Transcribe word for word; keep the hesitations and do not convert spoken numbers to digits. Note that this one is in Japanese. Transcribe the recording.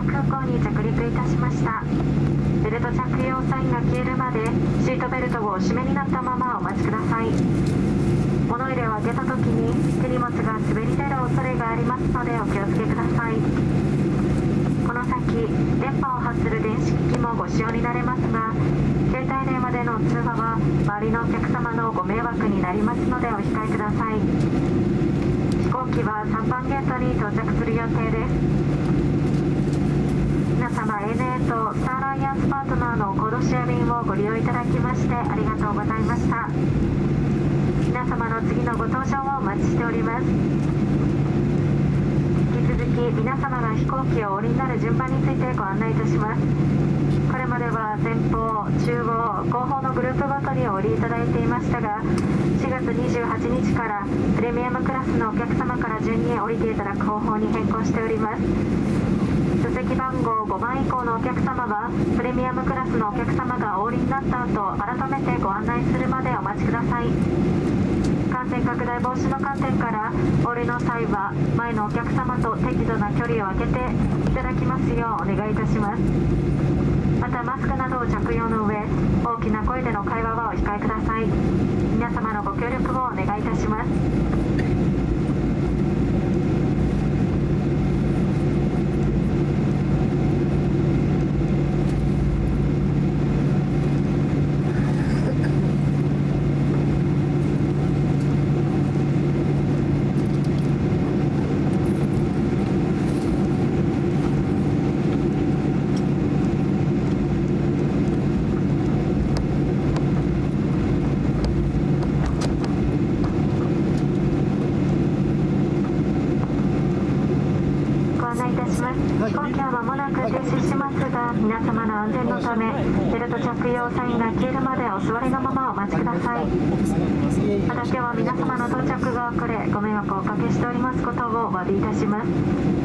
空港に着陸いたしました。ベルト着用サインが消えるまでシートベルトをお締めになったままお待ちください。物入れを開けた時に手荷物が滑り出る恐れがありますのでお気をつけください。この先電波を発する電子機器もご使用になれますが、携帯電話での通話は周りのお客様のご迷惑になりますのでお控えください。飛行機はさんばんゲートに到着する予定です。皆様 エーエヌエー とスターアライアンスパートナーのコードシェア便をご利用いただきましてありがとうございました。皆様の次のご搭乗をお待ちしております。引き続き皆様が飛行機をお降りになる順番についてご案内いたします。これまでは前方、中央、後方のグループごとにお降りいただいていましたが、しがつにじゅうはちにちからプレミアムクラスのお客様から順に降りていただく方法に変更しております。座席番号ごばん以降のお客様はプレミアムクラスのお客様がお降りになった後、改めてご案内するまでお待ちください。感染拡大防止の観点からお降りの際は前のお客様と適度な距離を空けていただきますようお願いいたします。またマスクなどを着用の上、大きな声での会話はお控えください。皆様のご協力をお願いいたします。飛行機は間もなく停止しますが、皆様の安全のためベルト着用サインが消えるまでお座りのままお待ちください。また今日は皆様の到着が遅れご迷惑をおかけしておりますことをお詫びいたします。